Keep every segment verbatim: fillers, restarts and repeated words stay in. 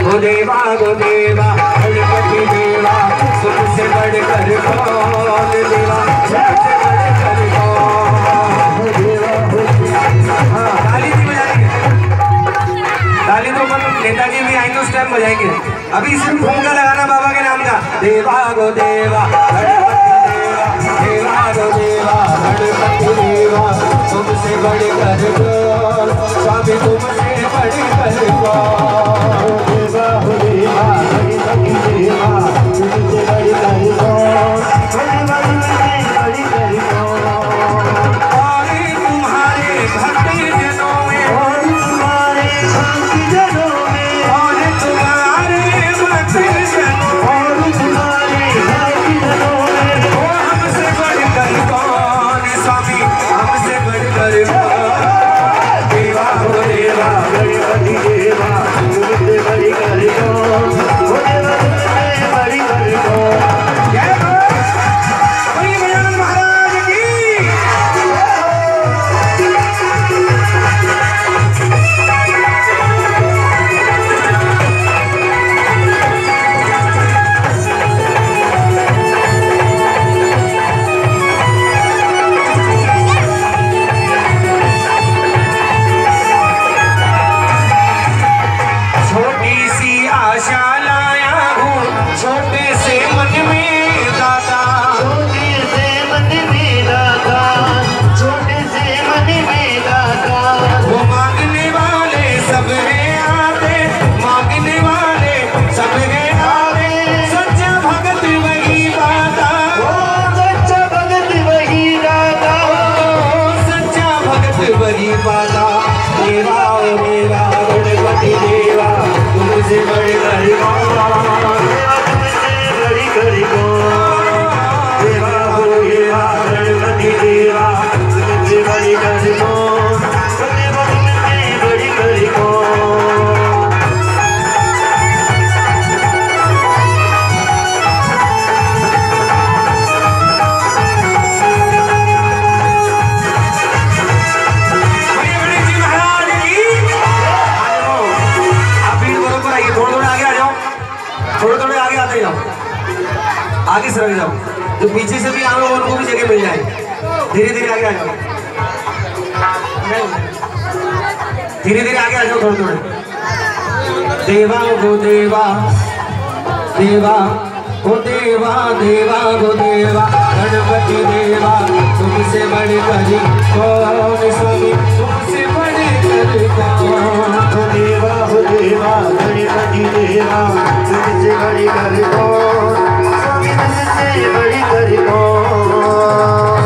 गो देवा गो देवा गणपति देवा सबसे बढ़कर कौन देवा सबसे बढ़कर कौन देवा। हाँ ताली भी बजाएंगे, ताली तो अपन नेताजी भी आएंगे उस टाइम बजाएंगे। अभी सिर्फ ठुमका लगाना बाबा के नाम का। देवा गो देवा गणपति देवा देवा गो देवा गणपति देवा तुमसे बढ़कर कौन स्वामी तुमसे बढ़कर कौन देवा हो देवा गणपति देवा तुमसे बढ़कर कौन देवा तुमसे बढ़कर कौन। और तुम्हारे भक्त जनों में और तुम्हारे भक्त जनों में और तुम्हारे भक्त जनों और तुम्हारे भक्त जनों में वो हमसे बढ़कर कौन स्वामी हमसे बढ़कर कौन। देवा हो देवा गणपति देवा तुमसे बढ़कर कौन हो देवा तुमसे बढ़कर कौन। जय हो बोलिए गजानन महाराज की। छोटी सी आशा लाया हूँ छोटे से मन में दादा छोटे से मन में दाता छोटे से मन में दाता वो मांगने वाले सब हैं आते मांगने वाले सब हैं आते सच्चा भगत वही दाता ओ सच्चा भगत वही दाता ओ सच्चा भगत वही दाता। देवा ओ देवा गणपति देवा तुमसे बढ़कर कौन देवा तुमसे बढ़कर कौन देवा हो देवा गणपति देवा तुमसे बढ़कर कौन देवा तुमसे बढ़कर कौन। बोलिए गणेश जी महाराज की। आ जाओ, आप भीड़ बरोबर आइए, थोड़े थोड़े आगे आ जाओ, थोड़े थोड़े आगे आते जाओ, आगे सरक जाओ। जो पीछे से भी आ रहे हो उनको भी जगह मिल जाए। धीरे धीरे आगे आ जाओ, धीरे धीरे आगे आ जाओ थोड़े थोड़े। देवा गो देवा देवा गो देवा देवा गो देवा गणपति देवा तुमसे बढ़कर कौन स्वामी तुमसे बढ़कर कौन। हो देवा हो देवा गणपति देवा तुमसे बढ़कर कौन स्वामी तुमसे बढ़कर कौन।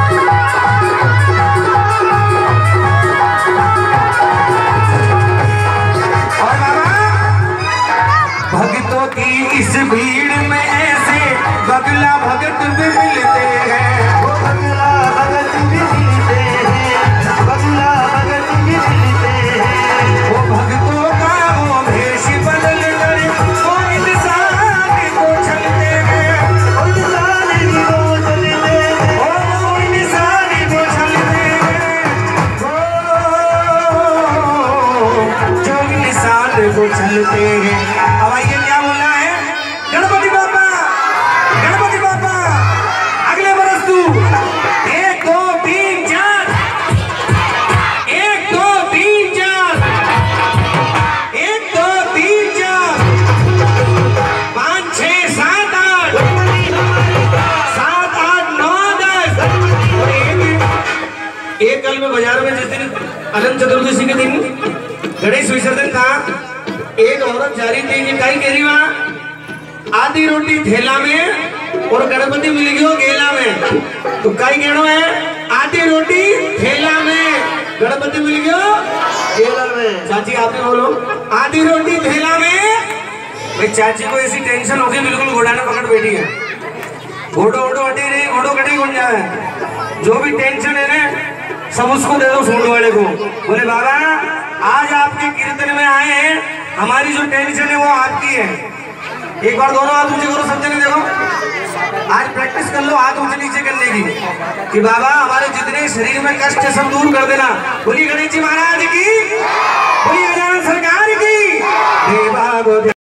और बाबा भक्तों की इस भीड़ में ऐसे बगला भगत भी मिलते हैं। वो बगला भगत भी मिलते हैं बगला भगत भी मिलते हैं। वो भक्तों का वो भेष बदल कर वो इंसान को चलते हैं। वो इंसान भी वो चलते हैं वो इंसान को चलते हैं वो जो इंसान को चलते हैं। अब आइए क्या बोलना है। गणपति बाबा गणपति बाबा अगले बरस तू एक दो तीन चार एक दो तीन चार एक दो तीन चार पाँच छः सात आठ सात आठ नौ दस। और एक एक कल में बाजार में जिस दिन अनंत चतुर्दशी के दिन गणेश विसर्जन था एक औरत जा रही थी कि कहीं कह रही वहां आधी रोटी ठेला में और गणपति मिल गयो गेला में। तो कहीं कहनो है आधी रोटी ठेला में गणपति मिल गयो केला में। चाची आप ही बोलो आधी रोटी ठेला में। भाई चाची को ऐसी टेंशन होगी बिल्कुल घोड़ा ने पकड़ बैठी है। घोड़ो घोड़ो हटे नहीं घोड़ो कटे कौन जाए। जो भी टेंशन है ना सब उसको दे दो सोने वाले को। बोले बाबा आज आपके कीर्तन में आए हैं हमारी जो टेंशन है वो आपकी है। एक बार दोनों हाथ ऊंचे करो सब जने देखो। आज प्रैक्टिस कर लो हाथ ऊंचे नीचे करने की कि बाबा हमारे जितने शरीर में कष्ट है सब दूर कर देना। बोलिए गणेश जी महाराज की, बोलिए गजानन सरकार की। देवा सब